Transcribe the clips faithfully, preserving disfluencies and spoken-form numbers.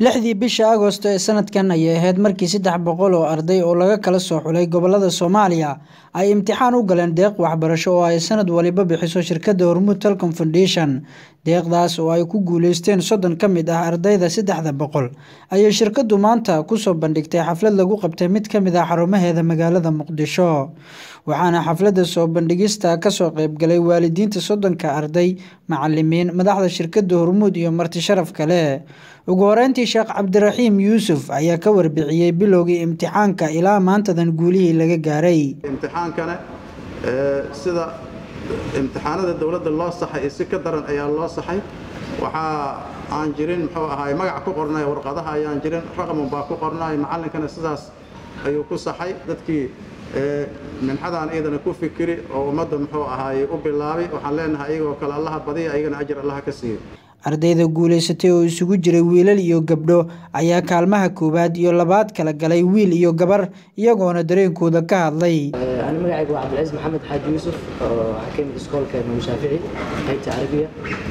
lixdii bisha Agoosto ee sanadkan ayay ahayd markii saddex boqol oo arday oo laga kala soo xulay gobolada Soomaaliya ay imtixaan u galeen deeq waxbarasho oo ay sanad waliba bixiso shirkadda Hormuud Telecom Foundation. Deeqdaas oo ay ku guuleysteen soddon ka mid ah ardayda saddexda boqol ayay shirkaddu maanta ku soo bandhigtay xaflad lagu qabtay mid ka mid ah xarumaheeda magaalada Muqdisho. waxaana xafladda soo bandhigista ka soo qayb galay waalidiinta soddonka arday, macallimiin, madaxda shirkadda Hormuud iyo marti sharaf kale. ugu horeyntii Sheekh Cabdiraxiim Yuusuf ayaa ka warbixiyay bilowgii imtixaanka ilaa maantadan guulihii laga gaaray. imtixaankana sida imtixaanada dawladda loo saxay si ka daran ayaa loo saxay. waxa aan jirin muxuu ahaay magac ku qornay warqadaha ayaan jirin, raqam baa ku qornay, macallinkana sidaas ayuu ku saxay. dadkii minxadaan iyadana ku fikiri oo ummadda muxuu ahaay u bilaabay. waxaan leenahay iyagoo kale allaha badiya, ayagana ajir allaha ka siiyo. ardayda guuleysatay oo isugu jiray wiilal iyo gabdho ayaa kaalmaha koowaad iyo labaad kala galay wiil iyo gabar, iyagoona dareenkooda ka hadlay. أنا مقعد عبد العزيز محمد حاج يوسف حكيم الإسكول كإمام الشافعي هيئة عربية.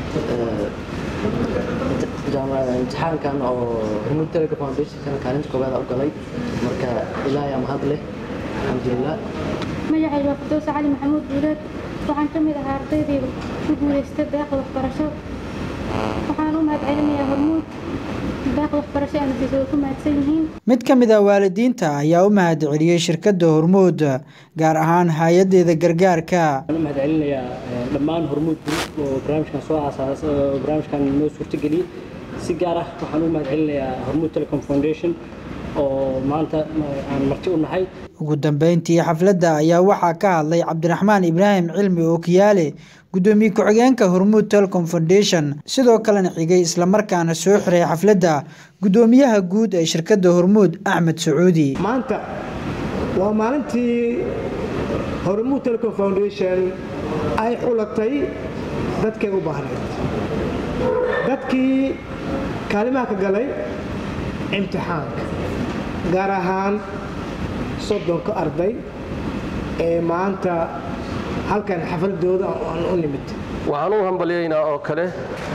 امتحان كان هرمود تيليكوم فاونديشن كان كانت كوباد أوكالي مركا إلهي أم هذله الحمد لله. مقعد وفدوس علي محمود ولاد وعن كمل هارديدي وجوليستي داخل waxbarasho. waxaan u mahadcelinayaa Hormuud deeq waxbarasho aan bixiso ku mahadsan yihiin. mid ka mid ah waalidiinta ayaa u mahadceliyay shirkadda Hormuud gaar ahaan hay'adeeda gargaarka. waxaan u mahadcelinayaa dhammaan Hormuud oo barnaamijkan soo aasaasay oo barnaamijkan noo suurtageliyay. si gaar ah waxaan u mahadcelinayaa Hormuud Telecom Foundation oo maanta aan marti u nahay. ugu dambeyntii xafladda ayaa waxaa ka hadlay Cabdiraxmaan Ibraahim Cilmi oo Kiyaale, gudoomiye ku-xigeenka Hormuud Telecom Foundation, sidoo kalena xigay isla markaana soo xiray xafladda gudoomiyaha guud ee shirkadda Hormuud Axmed Sacuudi. maanta waa maalintii Hormuud Telecom Foundation ay xulatay dadkay u baahnayd, dadkii kaalimaha ka galay imtixaanka, gaar ahaan soddonka arday ee maanta halkan xafladooda aan u nimid. waxaan u hambalyeynaa oo kale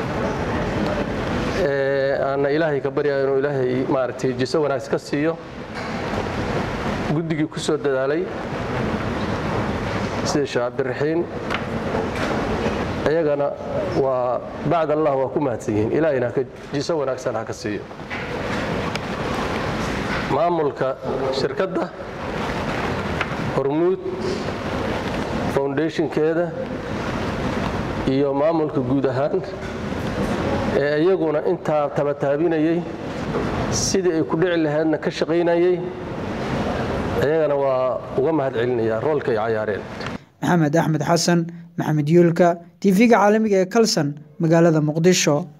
ee aan ilaahay ka baryaa inuu ilaahay maartay jiso wanaagsan ka siiyo guddigii ku soo dadaalay sida Sheekh Cabdiraxiim. ayagana waa bacd Allah waa ku mahadsan yihiin, ilaahayna ka jiso wanaagsan ha ka siiyo. maamulka shirkadda Hormuud Foundation keeda iyo maamulka guud ahaan ee ayaguna inta tabataabinayay sidii ay ku dhici lahaydna ka shaqeynayay, ayagana waa uga mahadcelinayaa roolka ay ciyaareen. Maxamed Axmed Xasan, Maxamed Yuulka, T V-ga caalamiga ee Kalsan, magaalada Muqdisho.